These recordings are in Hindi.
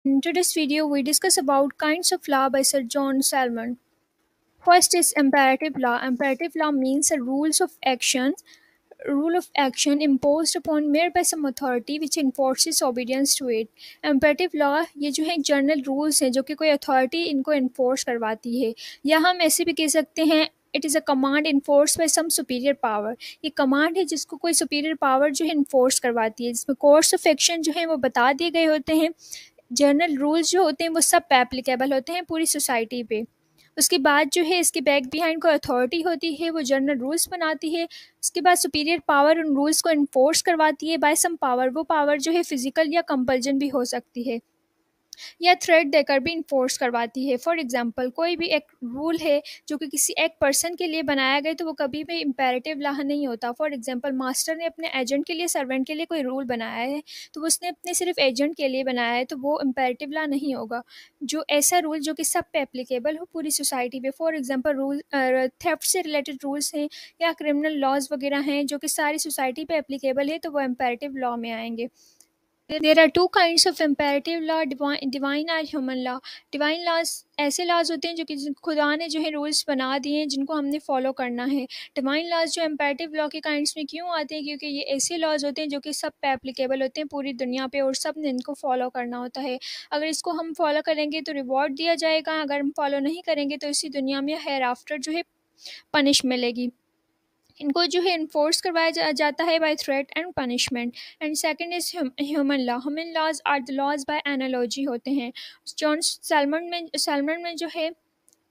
In today's video, we discuss about kinds of law by Sir John Salmon. First is imperative law. Imperative law means a rule of action imposed upon mere by some authority which enforces obedience to it. Imperative law ये जो है जनरल रूल्स हैं जो कि कोई अथॉरिटी इनको इन्फोर्स करवाती है, या हम ऐसे भी कह सकते हैं it is a command enforce by some superior power. ये कमांड है जिसको कोई सुपीरियर पावर जो है इन्फोर्स करवाती है, जिसमें कोर्स ऑफ एक्शन जो है वो बता दिए गए होते हैं। जनरल रूल्स जो होते हैं वो सब पे एप्लीकेबल होते हैं पूरी सोसाइटी पे। उसके बाद जो है इसके बैक बिहाइंड कोई अथॉरिटी होती है, वो जनरल रूल्स बनाती है। उसके बाद सुपीरियर पावर उन रूल्स को इन्फोर्स करवाती है बाय सम पावर। वो पावर जो है फिजिकल या कंपल्जन भी हो सकती है, या थ्रेट देकर भी इन्फोर्स करवाती है। फॉर एग्जांपल, कोई भी एक रूल है जो कि किसी एक पर्सन के लिए बनाया गया, तो वो कभी भी इम्पेरेटिव लॉ नहीं होता। फॉर एग्जांपल, मास्टर ने अपने एजेंट के लिए, सर्वेंट के लिए कोई रूल बनाया है, तो उसने अपने सिर्फ एजेंट के लिए बनाया है, तो वो इम्पेरेटिव लॉ नहीं होगा। जो ऐसा रूल जो कि सब पे एप्लीकेबल हो पूरी सोसाइटी पे, फॉर एग्जाम्पल रूल थेफ्ट से रिलेटेड रूल्स हैं या क्रिमिनल लॉज वगैरह हैं जो कि सारी सोसाइटी पे एप्लीकेबल है, तो वो इम्पेरेटिव लॉ में आएंगे। There are two kinds of imperative law, divine और human law. Divine laws ऐसे laws होते हैं जो कि खुदा ने जो है रूल्स बना दिए हैं जिनको हमने फॉलो करना है। डिवाइन laws जो imperative law के काइंड्स में क्यों आते हैं, क्योंकि ये ऐसे laws होते हैं जो कि सब पे एप्लीकेबल होते हैं पूरी दुनिया पे, और सब ने इनको फॉलो करना होता है। अगर इसको हम फॉलो करेंगे तो रिवॉर्ड दिया जाएगा, अगर हम फॉलो नहीं करेंगे तो इसी दुनिया में हेयर आफ्टर जो है पनिश मिलेगी। इनको जो है इन्फोर्स करवाया जाता है by threat and punishment. And second is human law. Human laws are the laws by analogy होते हैं। जॉन सैलमन में जो है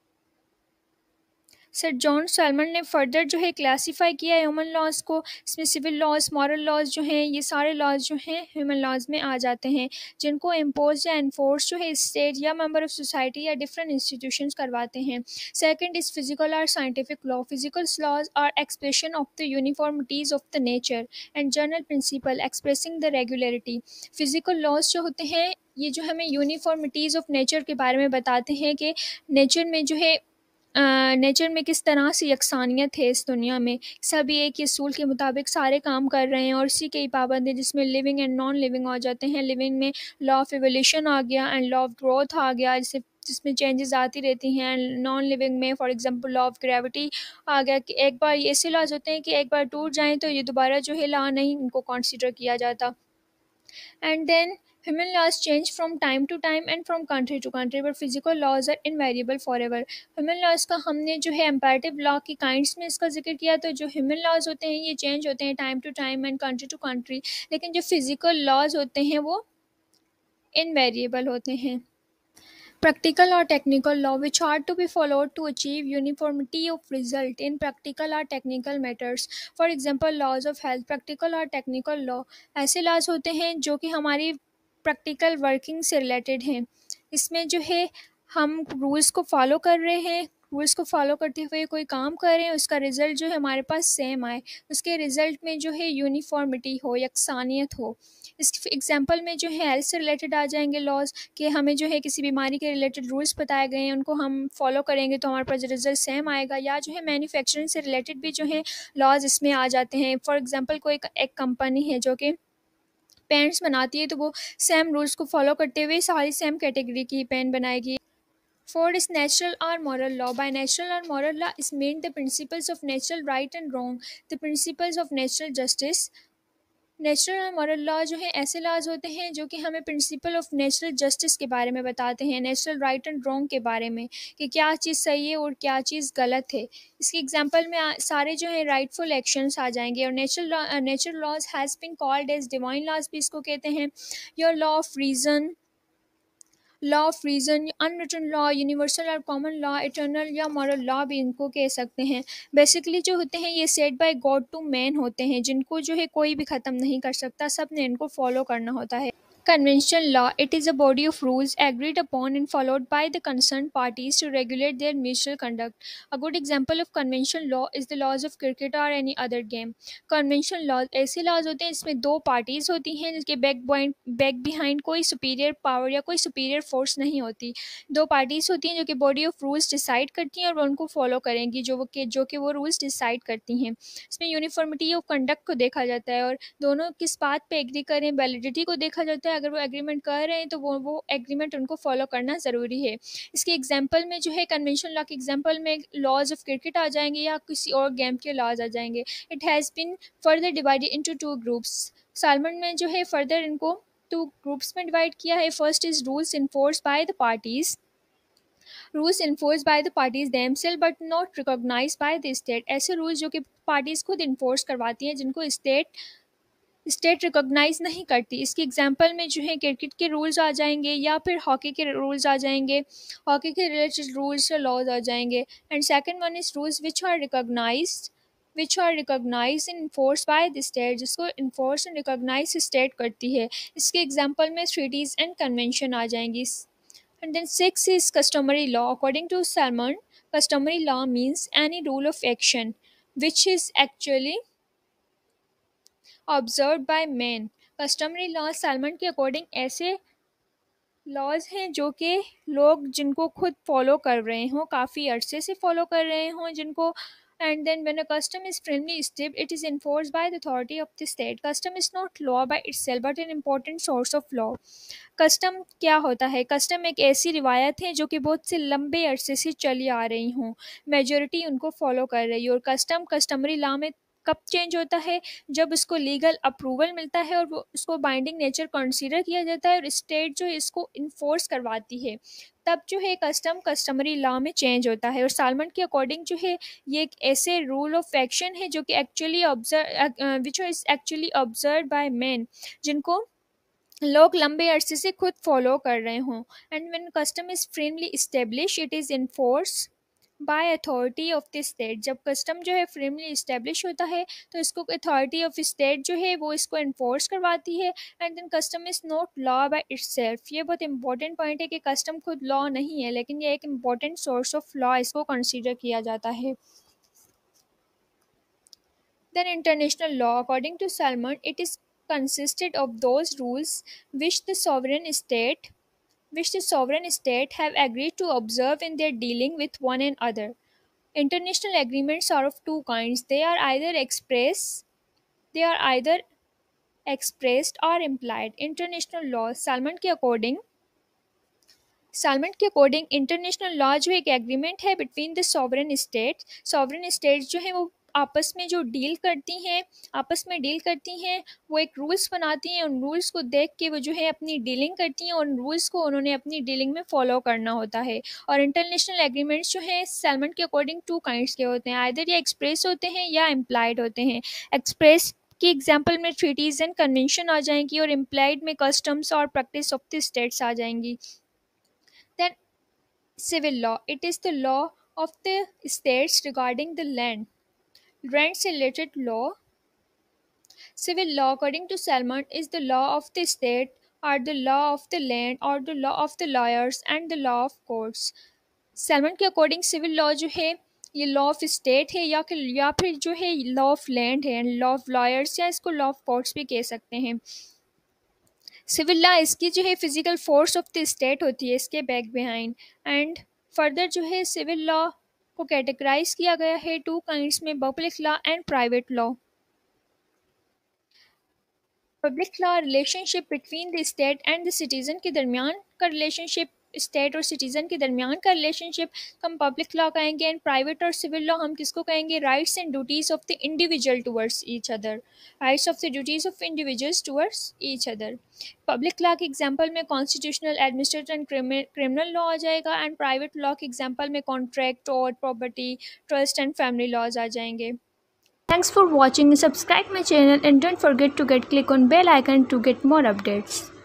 सर जॉन सैलमन ने फर्दर जो है क्लासीफाई किया है ह्यूमन लॉज को। इसमें सिविल लॉज, मॉरल लॉज जो हैं, ये सारे लॉज जो हैं ह्यूमन लॉज में आ जाते हैं, जिनको इम्पोज या इन्फोर्स जो है स्टेट या मेंबर ऑफ सोसाइटी या डिफरेंट इंस्टीट्यूशंस करवाते हैं। सेकंड इज फिजिकल और scientific law. Physical laws are expression of the uniformities of the nature and general principle expressing the regularity. Physical laws जो होते हैं ये जो हमें यूनिफॉर्मिटीज़ ऑफ नेचर के बारे में बताते हैं कि नेचर में जो है नेचर में किस तरह से यकसानियत है इस दुनिया में, सभी एक ही असूल के मुताबिक सारे काम कर रहे हैं, और इसी के ही पाबंद है जिसमें लिविंग एंड नॉन लिविंग आ जाते हैं। लिविंग में लॉ ऑफ एवोल्यूशन आ गया एंड लॉ ऑफ ग्रोथ आ गया, जिसमें चेंजेस आती रहती हैं। एंड नॉन लिविंग में for example law of gravity आ गया कि एक बार ये ऐसे लॉज होते हैं कि एक बार टूट जाएं तो ये दोबारा जो है लॉ नहीं इनको कंसीडर किया जाता। And then human laws change from time to time and from country to country, but physical laws are invariable forever. Human laws का हमने जो है imperative law की kinds में इसका जिक्र किया, तो जो human laws होते हैं ये change होते हैं time to time and country to country, लेकिन जो physical laws होते हैं वो invariable होते हैं। Practical or technical law, which are to be followed to achieve uniformity of result in practical or technical matters. For example, laws of health. Practical और technical law ऐसे laws होते हैं जो कि हमारी practical working से related हैं। इसमें जो है हम रूल्स को फॉलो कर रहे हैं, रूल्स को फॉलो करते हुए कोई काम कर रहे हैं, उसका रिज़ल्ट जो है हमारे पास सेम आए, उसके रिज़ल्ट में जो है यूनिफॉर्मिटी हो, यकसानियत हो। इस एग्जांपल में जो है हेल्थ से रिलेटेड आ जाएंगे लॉज, कि हमें जो है किसी बीमारी के रिलेटेड रूल्स बताए गए हैं, उनको हम फॉलो करेंगे तो हमारे पास रिजल्ट सेम आएगा। या जो है मैन्युफैक्चरिंग से रिलेटेड भी जो है लॉज इसमें आ जाते हैं। फॉर एग्जांपल कोई एक कंपनी है जो कि पेंट्स बनाती है, तो वो सेम रूल्स को फॉलो करते हुए सारी सेम कैटेगरी की पेन बनाएगी। Fourth is natural or moral law. By natural or moral law is meant the principles of natural right and wrong, the principles of natural justice. Natural और मॉरल लॉ जो है ऐसे लॉज होते हैं जो कि हमें प्रिंसिपल ऑफ नेचुरल जस्टिस के बारे में बताते हैं, नेचुरल राइट एंड रॉन्ग के बारे में, कि क्या चीज़ सही है और क्या चीज़ गलत है। इसके एग्जांपल में सारे जो है राइटफुल एक्शंस आ जाएंगे। और natural laws has been called as divine laws भी इसको कहते हैं। Your law of reason, unwritten law, universal और कॉमन लॉ, इटर्नल या मॉरल लॉ भी इनको कह सकते हैं। बेसिकली जो होते हैं ये set by god to man होते हैं, जिनको जो है कोई भी ख़त्म नहीं कर सकता, सब ने इनको फॉलो करना होता है। Conventional law, it is a body of rules agreed upon and followed by the concerned parties to regulate their mutual conduct. A good example of conventional law is the laws of cricket or any other game. Conventional laws ऐसे laws होते हैं इसमें दो parties होती हैं जिसके बैक बिहाइंड कोई superior power या कोई superior force नहीं होती। दो parties होती हैं जो कि body of rules decide करती हैं और वो उनको follow करेंगी, जो कि वो rules decide करती हैं। इसमें uniformity of conduct को देखा जाता है, और दोनों किस बात पे एग्री करें, वैलिडिटी को देखा जाता है। अगर वो एग्रीमेंट कर रहे हैं तो वो एग्रीमेंट उनको फॉलो करना ज़रूरी है। इसके एग्जांपल में जो है कन्वेंशनल लॉ के एग्जांपल में लॉज ऑफ क्रिकेट आ जाएंगे या किसी और गेम के लॉज आ जाएंगे। It has been further divided into 2 groups. Salmond में जो है फर्दर इनको 2 ग्रुप्स में डिवाइड किया है। First is rules enforced by the parties, rules enforce by the parties themself but not recognised by the state. ऐसे रूल्स जो कि पार्टीज खुद इन्फोर्स करवाती हैं जिनको स्टेट रिकॉग्नाइज नहीं करती। इसकी एग्जांपल में जो है क्रिकेट के रूल्स आ जाएंगे या फिर हॉकी के रूल्स आ जाएंगे, हॉकी के रिलेटेड रूल्स या लॉज आ जाएंगे। And second one is rules which are recognise and enforce by the state, जिसको इन्फोर्स एंड रिकॉग्नाइज स्टेट करती है। इसके एग्जांपल में ट्रीटीज एंड कन्वेंशन आ जाएंगी। And then six is customary law. According to Salman, customary law means any rule of action which is actually observed by men. Customary law Salman के अकॉर्डिंग ऐसे लॉज हैं जो कि लोग जिनको खुद फॉलो कर रहे हों, काफ़ी अरसे से फॉलो कर रहे हों जिनको। And then when a custom is firmly established, it is enforced by the authority of the state. Custom is not law by itself but an important source of law. Custom क्या होता है? कस्टम एक ऐसी रिवायत है जो कि बहुत से लंबे अरसे से चली आ रही हों, मेजॉरिटी उनको फॉलो कर रही है। और कस्टमरी लॉ में कब चेंज होता है? जब उसको लीगल अप्रूवल मिलता है और वो उसको बाइंडिंग नेचर कंसीडर किया जाता है और स्टेट जो है इसको इन्फोर्स करवाती है, तब जो है कस्टमरी लॉ में चेंज होता है। और सालमन के अकॉर्डिंग जो है ये एक ऐसे रूल ऑफ एक्शन है जो कि एक्चुअली ऑब्जर्व बाय मैन, जिनको लोग लंबे अरसे से खुद फॉलो कर रहे हों। And when custom is firmly established, it is enforce by authority of the state. जब कस्टम जो है firmly established होता है तो इसको अथॉरिटी ऑफ स्टेट जो है वो इसको इन्फोर्स करवाती है। And then custom is not law by itself. ये बहुत इंपॉर्टेंट पॉइंट है कि कस्टम खुद लॉ नहीं है, लेकिन ये एक इम्पॉर्टेंट सोर्स ऑफ लॉ इसको कंसिडर किया जाता है। Then international law, according to Salman, it is consisted of those rules which the sovereign state have agreed to observe in their dealing with one another. International agreements are of two kinds. They are either expressed or implied. International law, Salmond के अकॉर्डिंग इंटरनेशनल लॉ जो एक एग्रीमेंट है बिटवीन द सॉवरेन स्टेट्स जो है वो आपस में डील करती हैं, वो एक रूल्स बनाती हैं। उन रूल्स को देख के वो जो है अपनी डीलिंग करती हैं और उन रूल्स को उन्होंने अपनी डीलिंग में फॉलो करना होता है। और इंटरनेशनल एग्रीमेंट्स जो है सालमन के अकॉर्डिंग 2 काइंड्स के होते हैं, आइदर या एक्सप्रेस होते हैं या इम्प्लाइड होते हैं। एक्सप्रेस की एग्जाम्पल में ट्रीटीज एंड कन्वेंशन आ जाएंगी और इम्प्लाइड में कस्टम्स और प्रैक्टिस ऑफ द स्टेट्स आ जाएंगी। Then civil law, it is the law of the states regarding the land. Rents related law. Civil law, according to Salman, is the law of the state or the law of the land or the law of the lawyers and the law of courts. Salman के अकॉर्डिंग सिविल लॉ जो है ये लॉ ऑफ स्टेट है या फिर जो है लॉ ऑफ लैंड है, लॉ ऑफ लॉयर्स या इसको लॉ ऑफ कोर्ट्स भी कह सकते हैं। सिविल लॉ इसकी जो है physical force of the state होती है इसके बैक बिहाइंड। एंड फर्दर जो है सिविल लॉ को कैटेगराइज किया गया है 2 काइंड्स में, public law and private law. Public law relationship between the state and the citizen के दरमियान का रिलेशनशिप, स्टेट और सिटीज़न के दरमियान का रिलेशनशिप हम पब्लिक लॉ कहेंगे। एंड प्राइवेट और सिविल लॉ हम किसको कहेंगे? Rights and duties of the individual towards each other, rights of the duties of individuals towards each other. Public law के एग्जांपल में constitutional, administrative and criminal law आ जाएगा। एंड प्राइवेट लॉ के एग्जांपल में कॉन्ट्रैक्ट और property, trust and family laws आ जाएंगे। Thanks for watching. Subscribe my channel and don't forget to click on bell icon to get more updates.